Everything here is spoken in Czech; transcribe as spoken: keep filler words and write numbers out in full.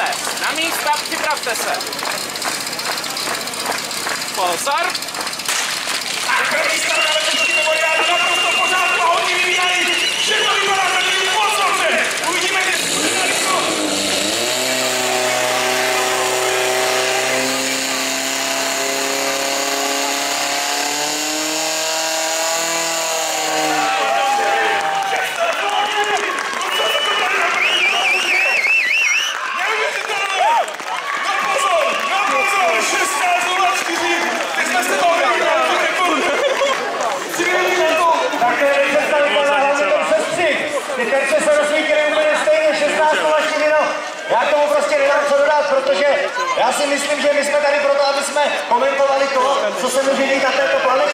se. Na místa, připravte se. Pozor. A první start na letošní memoriálu naprosto v pořádku a hodně vyvíjali. Všechno vypadá za tím pozorně. Uvidíme, jestli to. Ty se rozsvítili úplně stejně, šestnáct nula čtyři, no. Já k tomu prostě nedám co dodat, protože já si myslím, že my jsme tady proto, aby jsme komentovali to, co se může dít na této planetě.